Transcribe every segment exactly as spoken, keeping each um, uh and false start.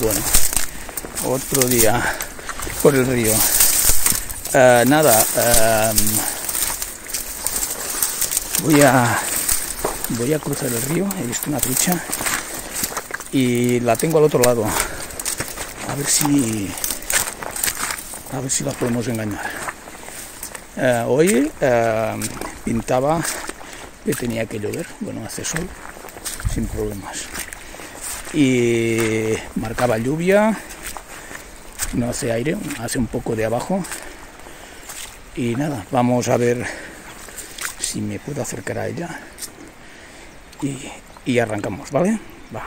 Bueno, otro día por el río. Uh, nada, uh, voy a voy a cruzar el río. He visto una trucha y la tengo al otro lado. A ver si a ver si la podemos engañar. Uh, hoy uh, pintaba que tenía que llover. Bueno, hace sol sin problemas. Y marcaba lluvia. No hace aire, hace un poco de abajo. Y nada, vamos a ver si me puedo acercar a ella. Y, y arrancamos, ¿vale? Va.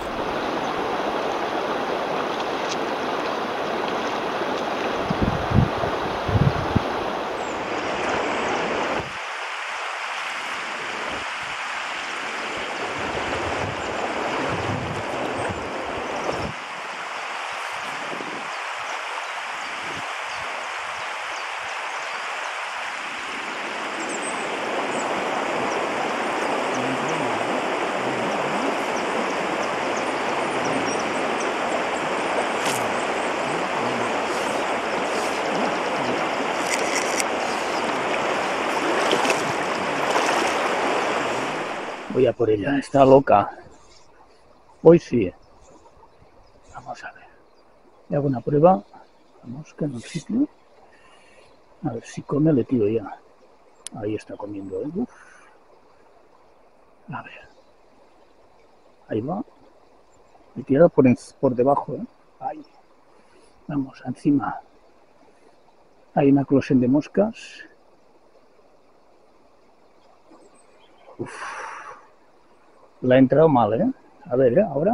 Voy a por ella, está loca. Hoy sí. Vamos a ver. Le hago una prueba. Vamos que en el sitio. A ver si come, le tiro ya. Ahí está comiendo, ¿eh? Uf. A ver. Ahí va. Le tiro por, por debajo, ¿eh? Ahí. Vamos, encima. Hay una eclosión de moscas. Uf. La he entrado mal, ¿eh? A ver, ¿eh? Ahora.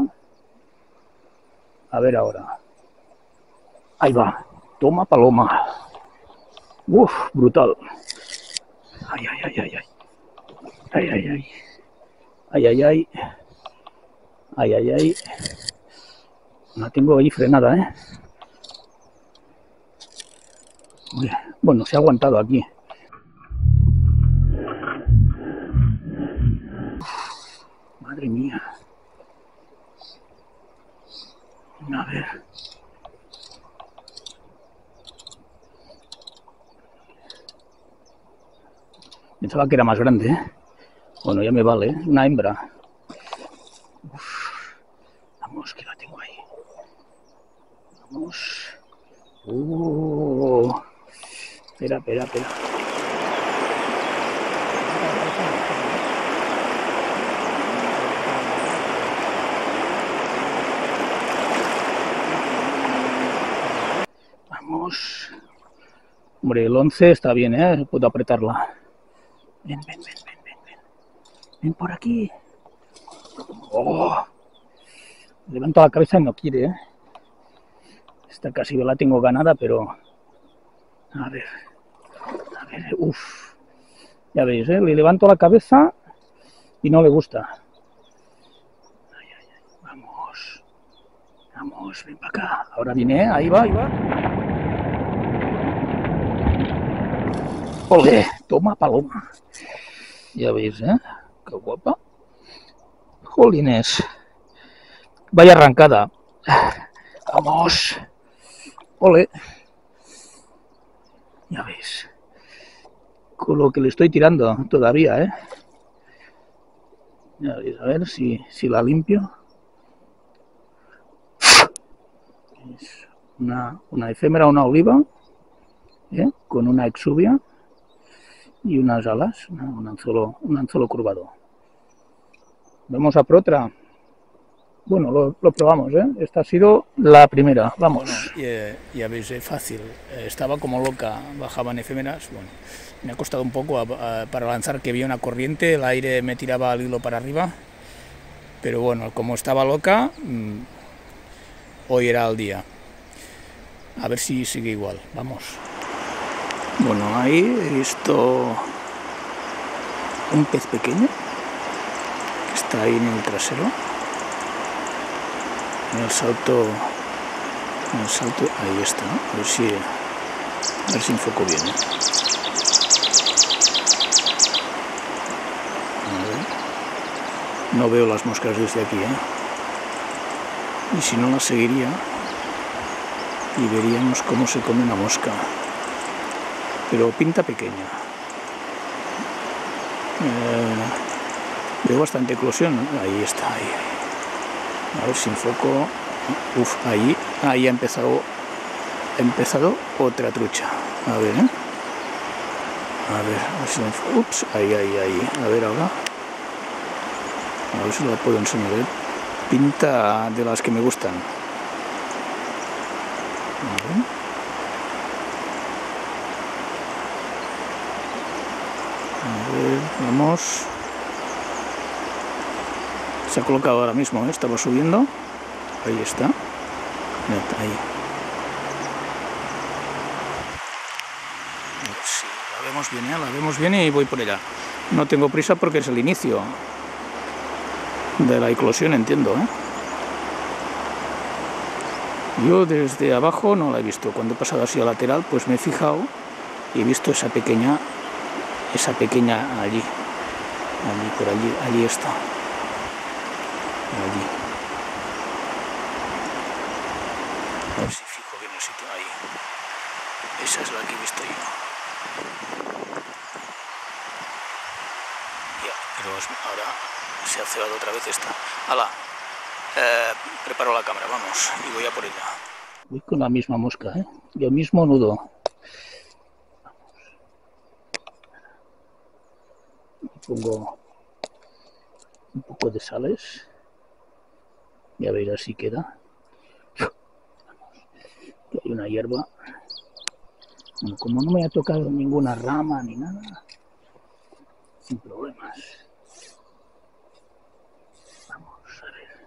A ver ahora. Ahí va. Toma paloma. Uf, brutal. Ay, ay, ay, ay, ay. Ay, ay, ay. Ay, ay, ay. Ay, ay, ay. La tengo ahí frenada, ¿eh? Bueno, se ha aguantado aquí. Madre mía. A ver. Pensaba que era más grande, ¿eh? Bueno, ya me vale, ¿eh? Una hembra. Uf. Vamos, que la tengo ahí. Vamos. Uh. Espera, espera, espera. Vamos. Hombre, el once está bien, ¿eh? Puedo apretarla. Ven, ven, ven, ven, ven, ven. Ven por aquí. Oh. Levanto la cabeza y no quiere, ¿eh? Esta casi la tengo ganada, pero... A ver. A ver, uff. Ya veis, ¿eh? Le levanto la cabeza y no le gusta. Ay, ay, ay. Vamos. Vamos, ven para acá. Ahora viene, ¿eh? Ahí va, ahí va. ¡Ole! Toma paloma. Ya veis, ¿eh? Qué guapa. Jolines. Vaya arrancada. Vamos. ¡Ole! Ya veis. Con lo que le estoy tirando todavía, ¿eh? Ya veis, a ver si, si la limpio. Es una, una efémera, una oliva, ¿eh? Con una exuvia y unas alas, un anzuelo, un anzuelo curvado. Vamos a por otra. Bueno, lo, lo probamos, ¿eh? Esta ha sido la primera, vamos. Bueno, ya, ya veis, es fácil. Estaba como loca, bajaban efémeras. Bueno, me ha costado un poco a, a, para lanzar, que había una corriente, el aire me tiraba al hilo para arriba. Pero bueno, como estaba loca, mmm, hoy era el día. A ver si sigue igual, vamos. Bueno, ahí he visto un pez pequeño que está ahí en el trasero, en el salto, en el salto, ahí está, ¿no? A ver si, a ver si enfoco bien, ¿eh? A ver. No veo las moscas desde aquí, ¿eh? Y si no, la seguiría y veríamos cómo se come una mosca. Pero pinta pequeña. Eh, veo bastante eclosión. Ahí está, ahí, ahí. A ver si enfoco. Uf, ahí, ahí ha empezado, ha empezado otra trucha. A ver, ¿eh? A ver, a ver si me enfoco. Ups, ahí, ahí, ahí. A ver ahora. A ver si la puedo enseñar. ¿Eh? Pinta de las que me gustan. A ver. A ver, vamos. Se ha colocado ahora mismo, ¿eh? Estaba subiendo. Ahí está. Ahí. A ver si la vemos bien, ¿eh? La vemos bien y voy por ella. No tengo prisa porque es el inicio de la eclosión, entiendo, ¿eh? Yo desde abajo no la he visto. Cuando he pasado así a lateral, pues me he fijado y he visto esa pequeña, esa pequeña allí, allí, por allí, allí está, allí. A ver si fijo bien el sitio, ahí. Esa es la que he visto yo. Ya, pero ahora se ha cebado otra vez esta. ¡Hala! Eh, preparo la cámara, vamos, y voy a por ella. Voy con la misma mosca, ¿eh? Y el mismo nudo. Pongo un poco de sales. Y a ver así queda. Aquí hay una hierba. Bueno, como no me ha tocado ninguna rama ni nada, sin problemas. Vamos a ver.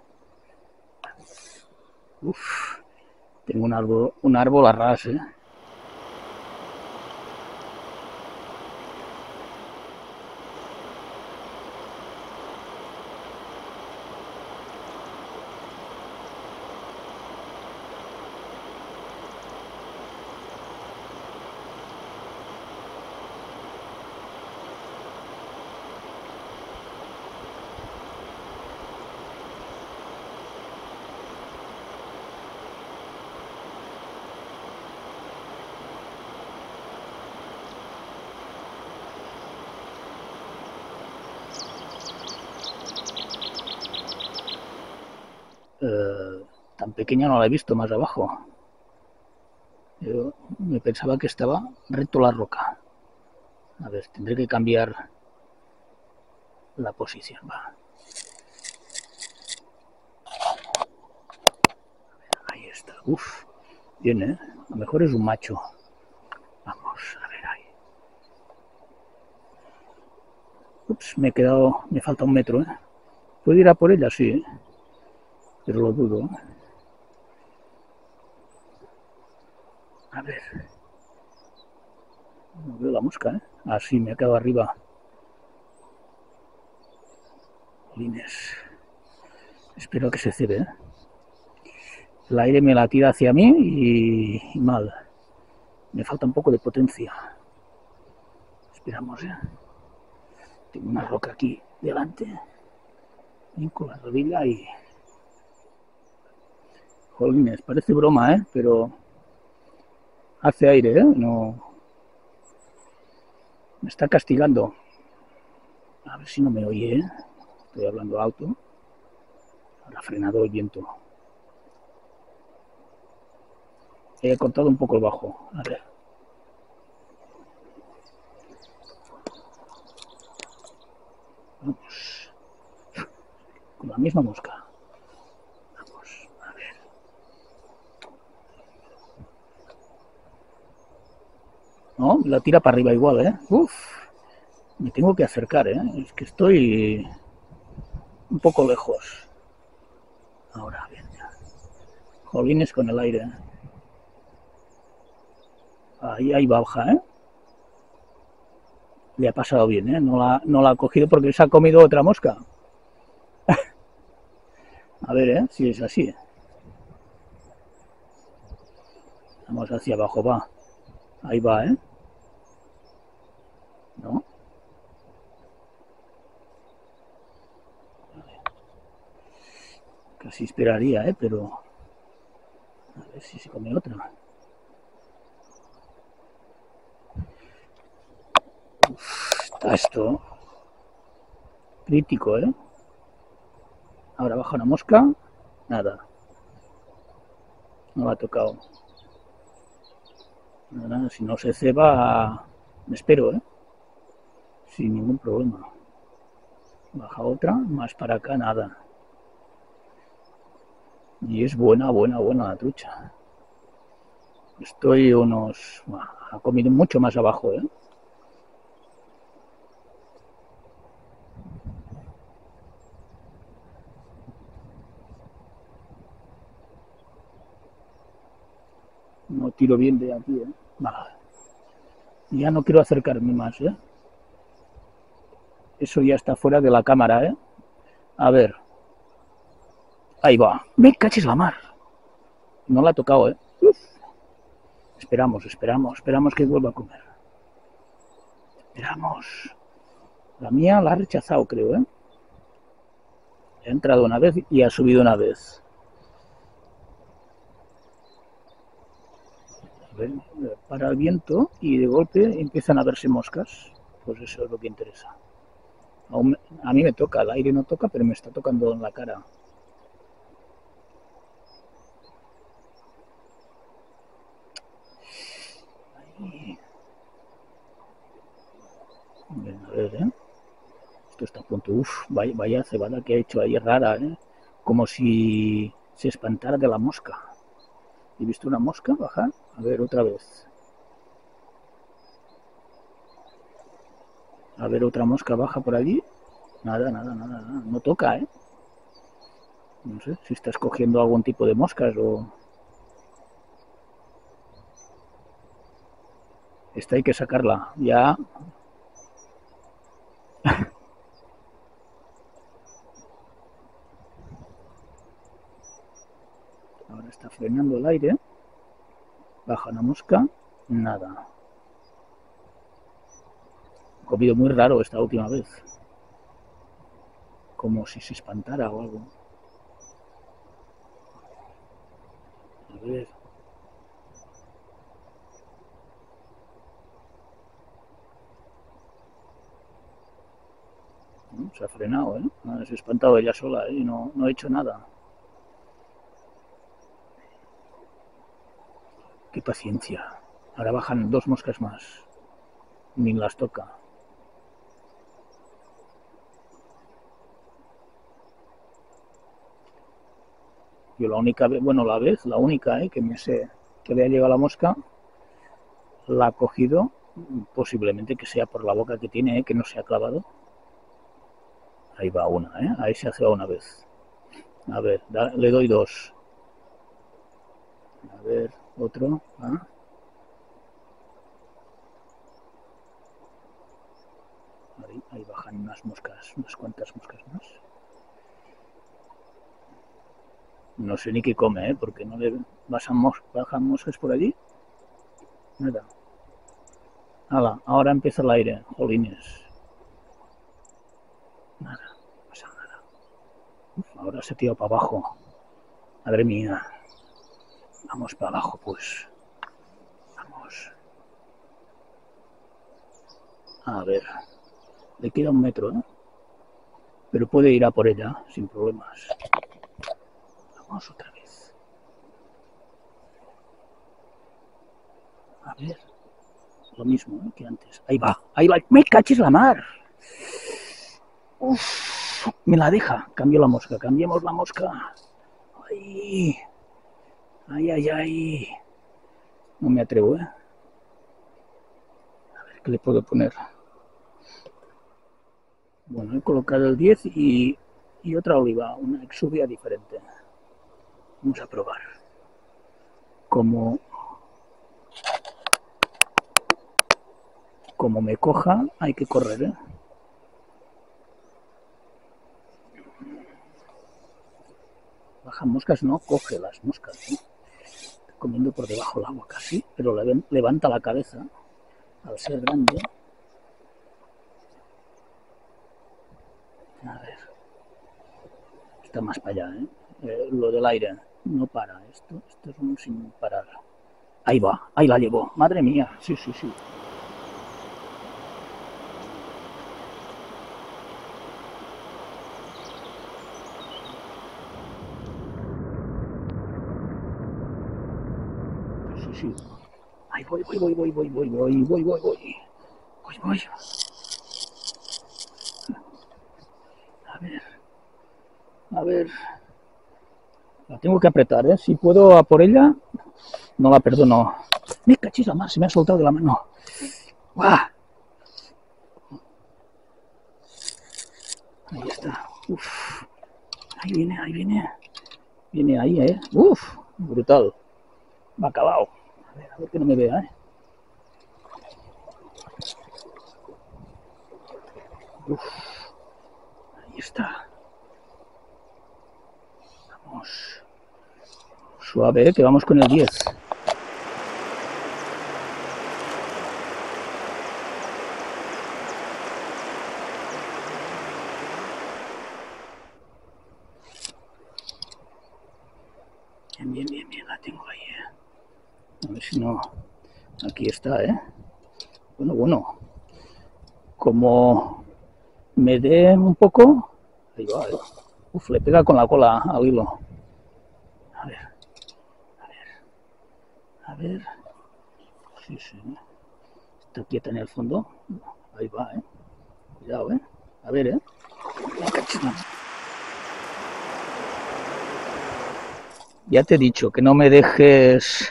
Uf, tengo un árbol, un árbol a ras, ¿eh? Eh, tan pequeña no la he visto más abajo. Yo me pensaba que estaba recto la roca. A ver, tendré que cambiar la posición. Va. Ahí está. Uf, bien, ¿eh? A lo mejor es un macho. Vamos a ver ahí. Ups, me he quedado, me falta un metro, ¿eh? ¿Puedo ir a por ella? Sí, ¿eh? Pero lo dudo, ¿eh? A ver. No veo la mosca, ¿eh? Ah, sí, me ha quedado arriba. Lines. Espero que se cebe, ¿eh? El aire me la tira hacia mí y, y mal. Me falta un poco de potencia. Esperamos, ¿eh? Tengo una roca aquí delante. Con la rodilla y... Jolines, parece broma, ¿eh? Pero hace aire, ¿eh? No... Me está castigando. A ver si no me oye, ¿eh? Estoy hablando alto. Ahora ha frenado el viento. He cortado un poco el bajo. A ver. Vamos. Con la misma mosca. Vamos, a ver. No, la tira para arriba igual, ¿eh? Uf. Me tengo que acercar, ¿eh? Es que estoy un poco lejos. Ahora, bien, ya. Jolines con el aire. Ahí, ahí baja, ¿eh? Le ha pasado bien, ¿eh? No la, no la ha cogido porque se ha comido otra mosca. A ver, ¿eh? Si es así. Vamos hacia abajo, va. Ahí va, ¿eh? ¿No? Casi esperaría, ¿eh? Pero a ver si se come otra. Uf, está esto crítico, ¿eh? Ahora baja una mosca. Nada. No la ha tocado. Nada, si no se ceba, me espero, ¿eh? Sin ningún problema. Baja otra, más para acá, nada. Y es buena, buena, buena la trucha. Estoy unos... Ha comido mucho más abajo, ¿eh? No tiro bien de aquí, ¿eh? Vale. Ya no quiero acercarme más, ¿eh? Eso ya está fuera de la cámara, ¿eh? A ver. Ahí va. Me cachis la mar. No la ha tocado, ¿eh? Uf. Esperamos, esperamos, esperamos que vuelva a comer. Esperamos. La mía la ha rechazado, creo, ¿eh? Ha entrado una vez y ha subido una vez. A ver, para el viento y de golpe empiezan a verse moscas. Pues eso es lo que interesa. Aún, a mí me toca, el aire no toca, pero me está tocando en la cara. Ahí. Bien, a ver, ¿eh? Esto está a punto. Uf, vaya, vaya cebada que ha hecho ahí rara, ¿eh? Como si se espantara de la mosca. ¿He visto una mosca bajar? A ver, otra vez. A ver, otra mosca baja por allí. Nada, nada, nada, nada. No toca, ¿eh? No sé si estás cogiendo algún tipo de moscas o... Esta hay que sacarla. Ya... Ahora está frenando el aire. Baja una mosca. Nada. He comido muy raro esta última vez. Como si se espantara o algo. A ver... Se ha frenado, ¿eh? Se ha espantado ella sola, ¿eh? Y no, no ha hecho nada. Qué paciencia. Ahora bajan dos moscas más. Ni las toca. Yo la única vez, bueno, la vez, la única, ¿eh? Que me sé que le ha llegado la mosca, la ha cogido, posiblemente que sea por la boca que tiene, ¿eh? Que no se ha clavado. Ahí va una, ¿eh? Ahí se ha cebado una vez. A ver, da, le doy dos. A ver, otro. ¿Ah? Ahí, ahí bajan unas moscas, unas cuantas moscas más. No sé ni qué come, ¿eh? Porque no le bajan, mos bajan moscas por allí. Nada. Hala, ahora empieza el aire, jolines. Nada, no pasa nada. Uf, ahora se tira para abajo. Madre mía. Vamos para abajo, pues. Vamos. A ver. Le queda un metro, ¿eh? Pero puede ir a por ella, sin problemas. Vamos otra vez. A ver. Lo mismo, ¿eh? Que antes. Ahí va, ahí va. ¡Me caches la mar! Uf, me la deja. Cambio la mosca, cambiemos la mosca. Ay, ay, ay, ay. No me atrevo, ¿eh? A ver qué le puedo poner. Bueno, he colocado el diez y, y otra oliva, una exuvia diferente. Vamos a probar. Como, como me coja, hay que correr, ¿eh? Baja moscas, no coge las moscas, ¿eh? Está comiendo por debajo del agua casi, pero le, levanta la cabeza al ser grande. A ver. Está más para allá, ¿eh? eh, lo del aire. No para, esto, esto es un sin parar. Ahí va, ahí la llevo. Madre mía, sí, sí, sí. Sí, sí. Ahí voy, voy, voy, voy, voy, voy, voy, voy, voy, voy. Voy, voy. A ver. A ver. La tengo que apretar, ¿eh? Si puedo a por ella, no la perdono. Me cachis la más, se me ha soltado de la mano. ¡Guau! Ahí está. Uf. Ahí viene, ahí viene. Viene ahí, ¿eh? Uf, brutal. Va acabado. A ver, a ver que no me vea, ¿eh? Uf. Ahí está. Vamos. Suave, ¿eh? Que vamos con el diez. Bien, bien, bien, bien, la tengo ahí, ¿eh? A ver si no... Aquí está, ¿eh? Bueno, bueno. Como me dé un poco... Ahí va, ¿eh? Uf, le pega con la cola al hilo. A ver, a ver, a ver. Sí, sí. Está quieta en el fondo. Ahí va, ¿eh? Cuidado, ¿eh? A ver, ¿eh? Ya te he dicho que no me dejes...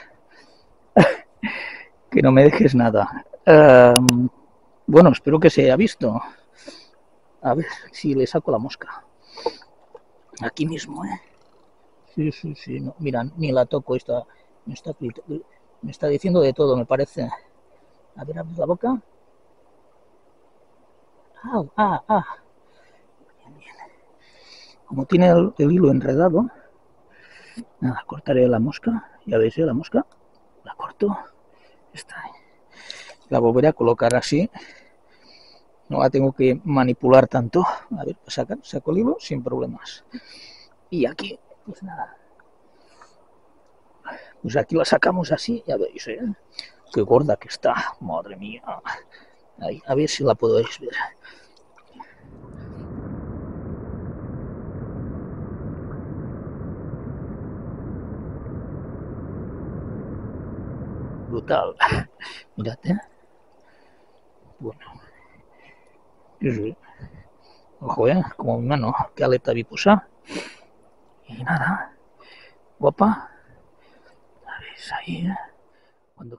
que no me dejes nada. Um, bueno, espero que se haya visto. A ver si le saco la mosca. Aquí mismo, ¿eh? Sí, sí, sí. No, mira, ni la toco. Esta, me, está, me está diciendo de todo, me parece. A ver, abre la boca. Ah, ah, ah. Bien, bien. Como tiene el, el hilo enredado, nada, cortaré la mosca. Ya veis, ¿eh? La mosca. La corto. Está ahí. La volveré a colocar así. No la tengo que manipular tanto. A ver, saca, saco el hilo sin problemas. Y aquí, pues nada. Pues aquí la sacamos así, ya veis, ¿eh? Qué gorda que está, madre mía. Ahí, a ver si la podéis ver. Brutal. Mirad, ¿eh? Bueno. Sí, sí. Ojo, ¿eh? Como mi mano. Qué aleta vipusa. Y nada. Guapa. A ver, ahí, ¿eh? Cuando...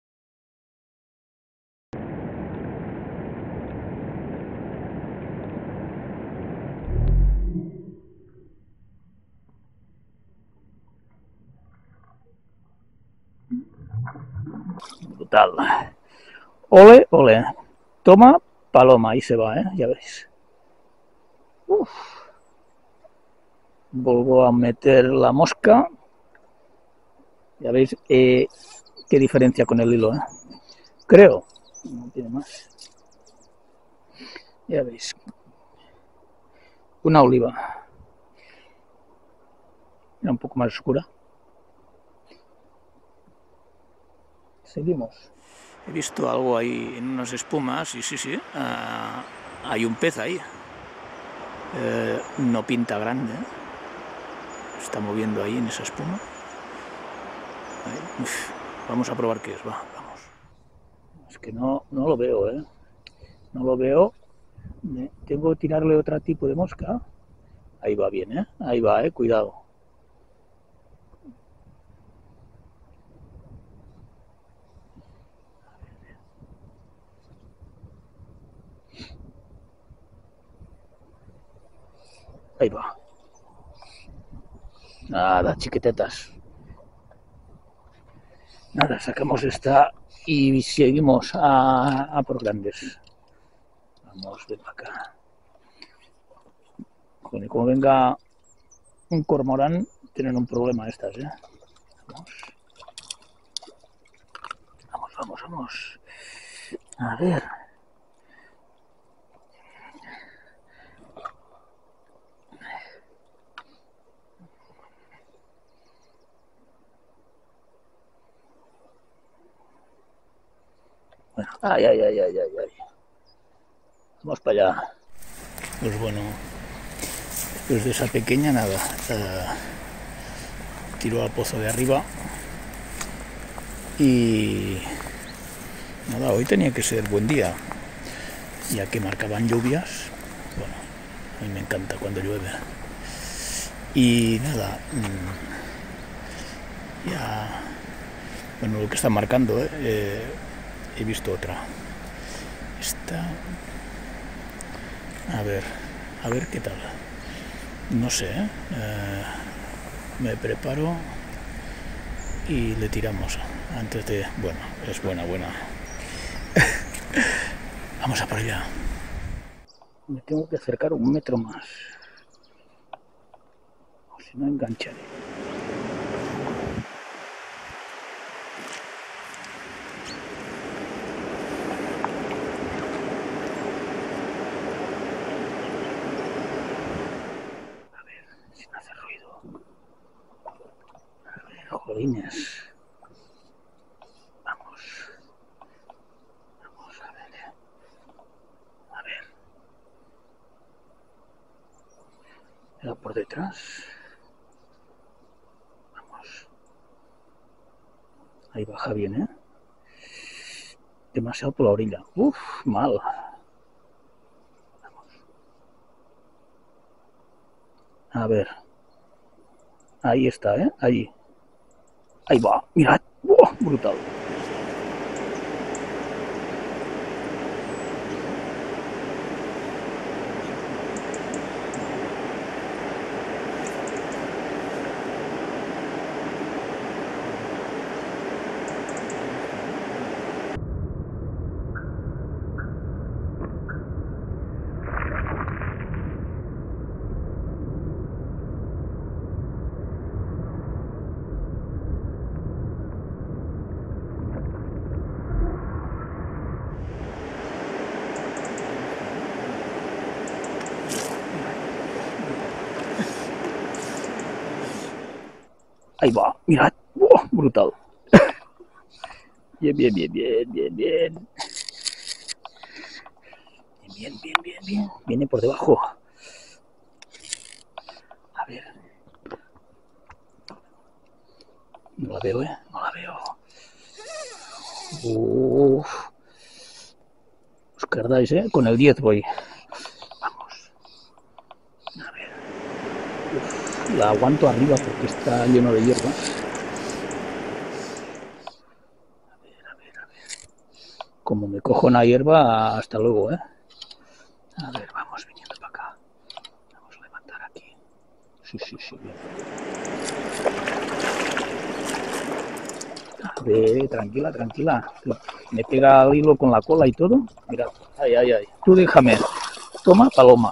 Brutal. Ole, ole. Toma, paloma. Ahí se va, ¿eh? Ya veis. Uf. Vuelvo a meter la mosca. Ya veis eh, qué diferencia con el hilo, ¿eh? Creo. No tiene más. Ya veis. Una oliva. Era un poco más oscura. Seguimos. He visto algo ahí en unas espumas y sí, sí. Uh, hay un pez ahí. Uh, no pinta grande. ¿eh? Está moviendo ahí en esa espuma. Ahí. Uf, vamos a probar qué es. Va, vamos. Es que no, no lo veo, ¿eh? No lo veo. Tengo que tirarle otro tipo de mosca. Ahí va bien, ¿eh? Ahí va, ¿eh? Cuidado. Ahí va. Nada, chiquitetas. Nada, sacamos esta y seguimos a, a por grandes. Vamos, ven acá. Joder, como venga un cormorán, tienen un problema estas, ¿eh? Vamos. Vamos, vamos, vamos. A ver. Bueno, ay, ay, ay, ay, ay, ay. Vamos para allá. Pues bueno, después de esa pequeña nada, eh, tiro al pozo de arriba y nada, hoy tenía que ser buen día, ya que marcaban lluvias. Bueno, a mí me encanta cuando llueve. Y nada, mmm, ya, bueno, lo que está marcando, eh, eh, he visto otra. Esta, a ver, a ver qué tal. No sé, ¿eh? Eh, me preparo y le tiramos antes de... Bueno, es buena, buena. Vamos a por allá. Me tengo que acercar un metro más, o si no engancharé. A ver, sin hacer ruido. A ver, jolines. Vamos. Vamos a ver. A ver. Era por detrás. Vamos. Ahí baja bien, ¿eh? Demasiado por la orilla. Uf, mal. Vamos. A ver. Ahí está, ¿eh? Ahí. Ahí va. Mirad. ¡Oh, brutal! Ahí va, mirad, ¡oh, brutal! Bien, bien, bien, bien, bien, bien. Bien, bien, bien, bien. Viene por debajo. A ver. No la veo, ¿eh? No la veo. Uf. Os cardáis, ¿eh? Con el diez voy. Vamos. A ver. Uf, la aguanto arriba porque está lleno de hierba. A ver, a ver, a ver. Como me cojo una hierba, hasta luego, ¿eh? A ver, vamos viniendo para acá. Vamos a levantar aquí. Sí, sí, sí, bien. A ver, tranquila, tranquila. Me pega el hilo con la cola y todo. Mira, ay, ay, ay. Tú déjame. Toma, paloma.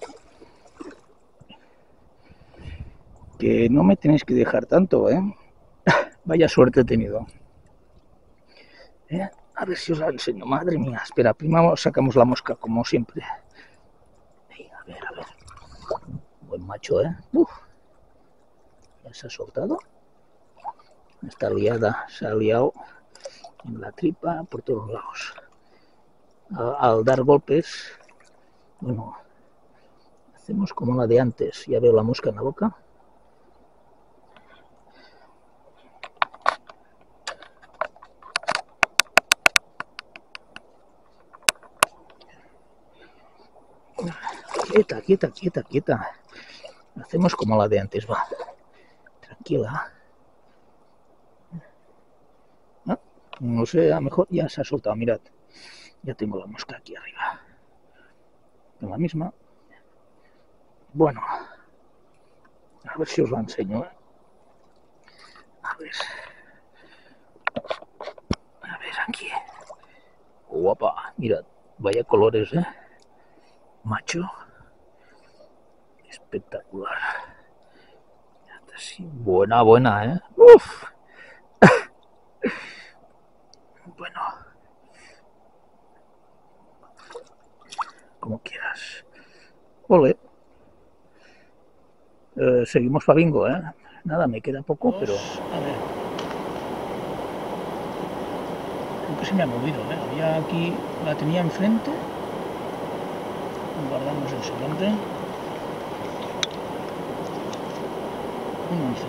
Que no me tenéis que dejar tanto, ¿eh? Vaya suerte he tenido. ¿Eh? A ver si os la enseño. Madre mía. Espera, primero sacamos la mosca, como siempre. Ay, a ver, a ver. Buen macho, ¿eh? Uf. Ya se ha soltado. Está liada, se ha liado en la tripa por todos lados. Al, al dar golpes, bueno, hacemos como la de antes. Ya veo la mosca en la boca. Quieta, quieta, quieta, quieta. Hacemos como la de antes, va. Tranquila. ¿No? No sé, a lo mejor ya se ha soltado, mirad. Ya tengo la mosca aquí arriba. En la misma. Bueno. A ver si os la enseño, ¿eh? A ver. A ver, aquí. Guapa, mirad. Vaya colores, ¿eh? Macho. Espectacular. Sí, buena, buena, ¿eh? Uf. Bueno. Como quieras. Ole. Eh, seguimos para bingo, ¿eh? Nada, me queda poco, pero... A ver. Creo que se me ha movido, ¿eh? Había aquí, la tenía enfrente. Guardamos el siguiente. Un once.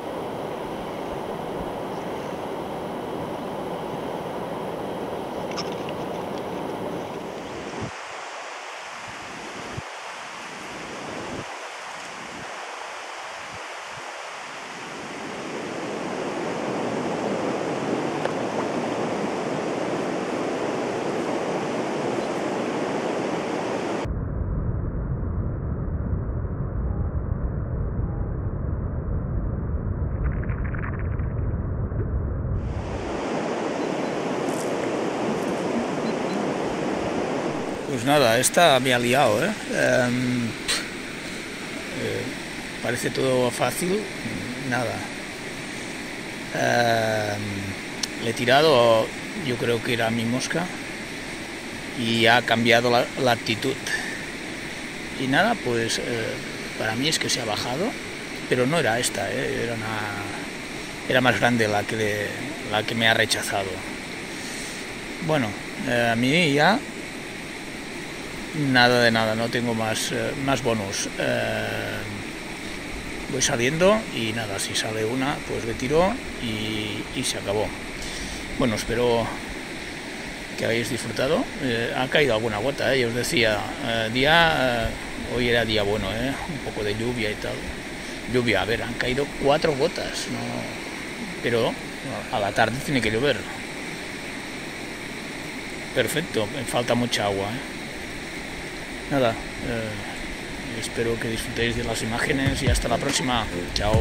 Pues nada, esta me ha liado, ¿eh? Eh, eh, parece todo fácil, nada. Eh, le he tirado, yo creo que era mi mosca, y ha cambiado la, la actitud. Y nada, pues eh, para mí es que se ha bajado, pero no era esta, ¿eh? Era una, era más grande la que, le, la que me ha rechazado. Bueno, eh, a mí ya... Nada de nada, no tengo más, eh, más bonus. Eh, voy saliendo y nada, si sale una, pues le tiro y, y se acabó. Bueno, espero que hayáis disfrutado. Eh, ha caído alguna gota, eh, ya os decía. Eh, día, eh, hoy era día bueno, eh, un poco de lluvia y tal. Lluvia, a ver, han caído cuatro gotas, ¿no? Pero a la tarde tiene que llover. Perfecto, me falta mucha agua, eh. Nada, eh, espero que disfrutéis de las imágenes y hasta la próxima. Chao.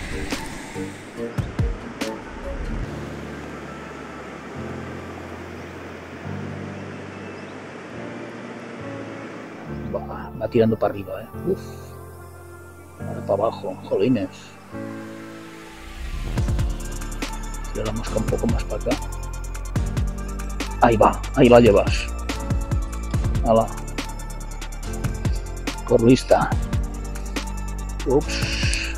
Va, va tirando para arriba, ¿eh? Uf. Ahora para abajo, jolines. Tira la mosca un poco más para acá. Ahí va, ahí la llevas. Hala. Por lista. Ups.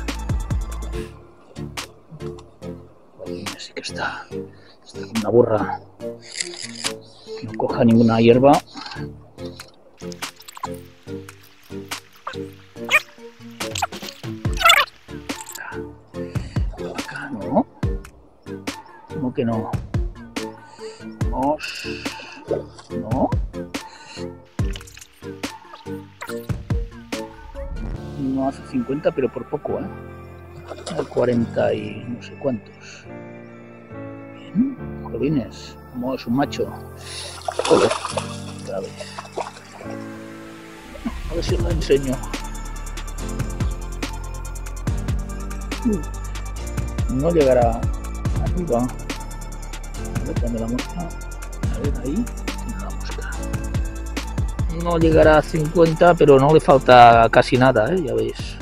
Así que está, está como una burra. Que no coja ninguna hierba. Acá no. ¿Cómo que no? Vamos. No. No hace cincuenta, pero por poco, ¿eh? cuarenta y no sé cuántos. Bien, jolines, como es un macho. Joder, otra vez. A ver si os lo enseño. No llegará arriba. A ver, dame la mosca. A ver, ahí. La mosca. No llegará a cincuenta, pero no le falta casi nada, ¿eh? Ya veis.